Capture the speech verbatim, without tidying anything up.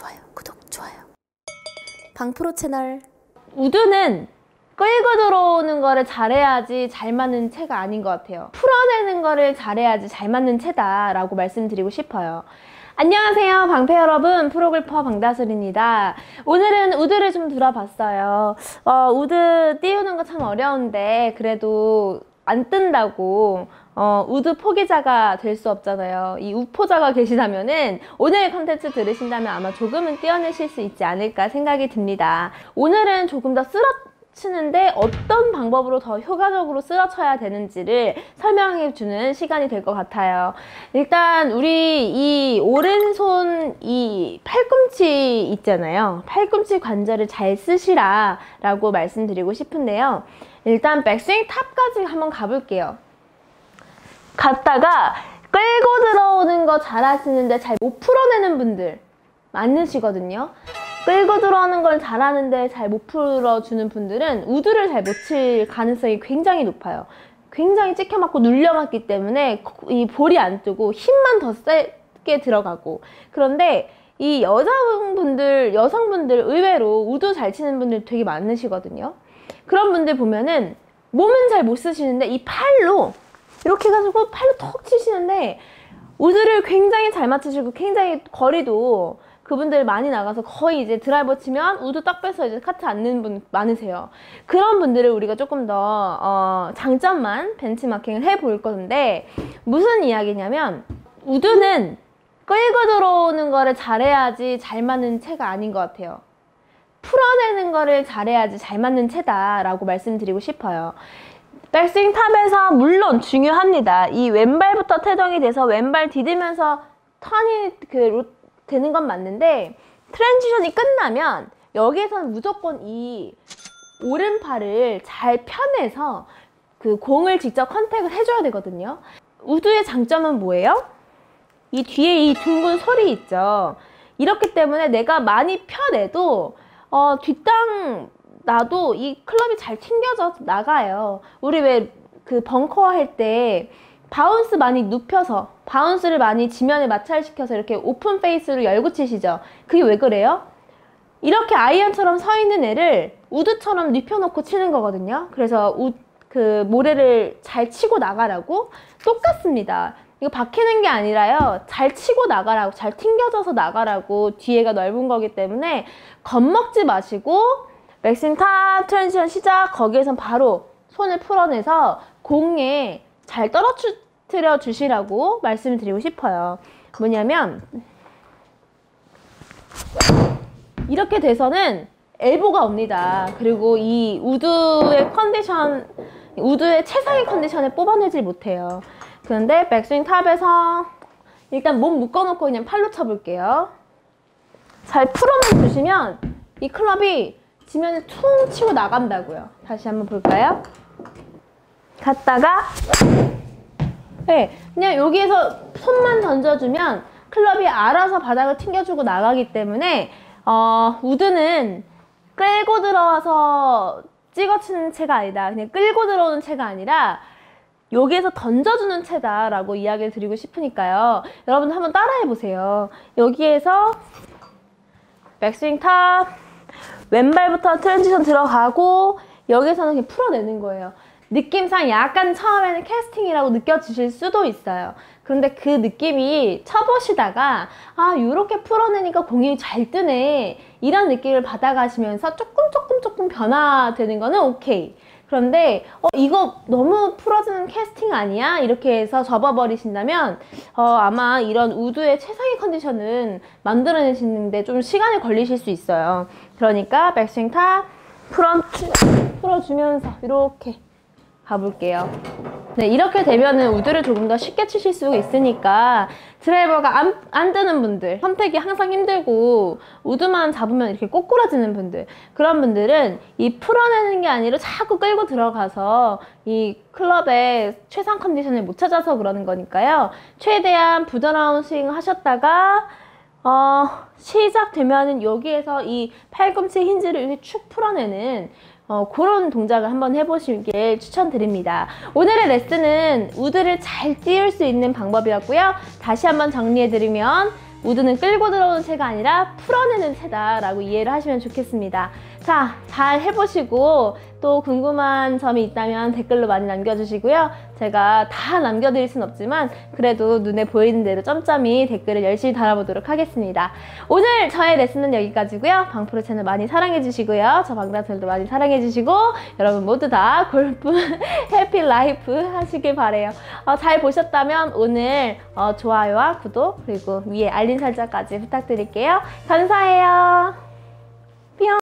좋아요, 구독, 좋아요. 방프로 채널. 우드는 끌고 들어오는 거를 잘해야지 잘 맞는 채가 아닌 것 같아요. 풀어내는 거를 잘해야지 잘 맞는 채다 라고 말씀드리고 싶어요. 안녕하세요, 방패 여러분, 프로골퍼 방다슬입니다. 오늘은 우드를 좀 들어봤어요. 어, 우드 띄우는 거 참 어려운데 그래도 안 뜬다고 어, 우드 포기자가 될 수 없잖아요. 이 우포자가 계시다면은 오늘 컨텐츠 들으신다면 아마 조금은 띄워내실 수 있지 않을까 생각이 듭니다. 오늘은 조금 더 쓰러치는데 어떤 방법으로 더 효과적으로 쓰러쳐야 되는지를 설명해 주는 시간이 될 것 같아요. 일단 우리 이 오른손 이 팔꿈치 있잖아요. 팔꿈치 관절을 잘 쓰시라 라고 말씀드리고 싶은데요. 일단 백스윙 탑까지 한번 가볼게요. 갔다가 끌고 들어오는 거 잘 하시는데 잘 못 풀어내는 분들 많으시거든요. 끌고 들어오는 걸 잘하는데 잘 못 풀어주는 분들은 우드를 잘 못 칠 가능성이 굉장히 높아요. 굉장히 찍혀맞고 눌려맞기 때문에 이 볼이 안 뜨고 힘만 더 세게 들어가고. 그런데 이 여자분들, 여성분들 의외로 우드 잘 치는 분들 되게 많으시거든요. 그런 분들 보면은 몸은 잘 못 쓰시는데 이 팔로 이렇게 해가지고 팔로 톡 치시는데 우드를 굉장히 잘 맞추시고 굉장히 거리도 그분들 많이 나가서 거의 이제 드라이버 치면 우드 딱 빼서 이제 카트 앉는 분 많으세요. 그런 분들을 우리가 조금 더 어, 장점만 벤치마킹을 해볼 건데 무슨 이야기냐면 우드는 끌고 들어오는 거를 잘해야지 잘 맞는 채가 아닌 것 같아요. 풀어내는 거를 잘해야지 잘 맞는 채다 라고 말씀드리고 싶어요. 백스윙 탑에서 물론 중요합니다. 이 왼발부터 태동이 돼서 왼발 디디면서 턴이 그 되는 건 맞는데 트랜지션이 끝나면 여기에서는 무조건 이 오른팔을 잘 펴내서 그 공을 직접 컨택을 해줘야 되거든요. 우드의 장점은 뭐예요? 이 뒤에 이 둥근 소리 있죠. 이렇기 때문에 내가 많이 펴내도 어, 뒷땅 나도 이 클럽이 잘 튕겨져 나가요. 우리 왜 그 벙커 할 때 바운스 많이 눕혀서 바운스를 많이 지면에 마찰시켜서 이렇게 오픈 페이스로 열고 치시죠. 그게 왜 그래요? 이렇게 아이언처럼 서 있는 애를 우드처럼 눕혀놓고 치는 거거든요. 그래서 우, 그 모래를 잘 치고 나가라고. 똑같습니다. 이거 박히는 게 아니라요. 잘 치고 나가라고, 잘 튕겨져서 나가라고. 뒤에가 넓은 거기 때문에 겁먹지 마시고 백스윙 탑 트랜지션 시작. 거기에선 바로 손을 풀어내서 공에 잘 떨어뜨려 주시라고 말씀을 드리고 싶어요. 뭐냐면 이렇게 돼서는 엘보가 옵니다. 그리고 이 우드의 컨디션, 우드의 최상의 컨디션을 뽑아내질 못해요. 그런데 백스윙 탑에서 일단 몸 묶어놓고 그냥 팔로 쳐볼게요. 잘 풀어내 주시면 이 클럽이 지면에 퉁 치고 나간다고요. 다시 한번 볼까요? 갔다가 네, 그냥 여기에서 손만 던져주면 클럽이 알아서 바닥을 튕겨주고 나가기 때문에 어, 우드는 끌고 들어와서 찍어치는 채가 아니다. 그냥 끌고 들어오는 채가 아니라 여기에서 던져주는 채다 라고 이야기를 드리고 싶으니까요. 여러분들 한번 따라해 보세요. 여기에서 백스윙 탑 왼발부터 트랜지션 들어가고 여기서는 그냥 풀어내는 거예요. 느낌상 약간 처음에는 캐스팅이라고 느껴지실 수도 있어요. 그런데 그 느낌이 쳐보시다가 아 요렇게 풀어내니까 공이 잘 뜨네 이런 느낌을 받아가시면서 조금 조금 조금 변화되는 거는 오케이. 그런데 어 이거 너무 풀어지는 캐스팅 아니야? 이렇게 해서 접어버리신다면 어 아마 이런 우드의 최상의 컨디션은 만들어내시는데 좀 시간이 걸리실 수 있어요. 그러니까 백스윙 탑 풀어, 풀어주면서 이렇게 가볼게요. 네, 이렇게 되면은 우드를 조금 더 쉽게 치실 수 있으니까 드라이버가 안, 안 뜨는 분들, 선택이 항상 힘들고 우드만 잡으면 이렇게 꼬꾸라지는 분들, 그런 분들은 이 풀어내는 게 아니라 자꾸 끌고 들어가서 이 클럽의 최상 컨디션을 못 찾아서 그러는 거니까요. 최대한 부드러운 스윙 하셨다가 어, 시작되면은 여기에서 이 팔꿈치 힌지를 이렇게 축 풀어내는 어, 그런 동작을 한번 해보시길 추천드립니다. 오늘의 레슨은 우드를 잘 띄울 수 있는 방법이었고요. 다시 한번 정리해드리면 우드는 끌고 들어오는 채가 아니라 풀어내는 채다라고 이해를 하시면 좋겠습니다. 자, 잘 해보시고 또 궁금한 점이 있다면 댓글로 많이 남겨주시고요. 제가 다 남겨드릴 순 없지만 그래도 눈에 보이는 대로 점점이 댓글을 열심히 달아보도록 하겠습니다. 오늘 저의 레슨은 여기까지고요. 방프로 채널 많이 사랑해주시고요. 저 방랑채널도 많이 사랑해주시고 여러분 모두 다 골프 해피 라이프 하시길 바래요. 어, 잘 보셨다면 오늘 어, 좋아요와 구독 그리고 위에 알림 설정까지 부탁드릴게요. 감사해요.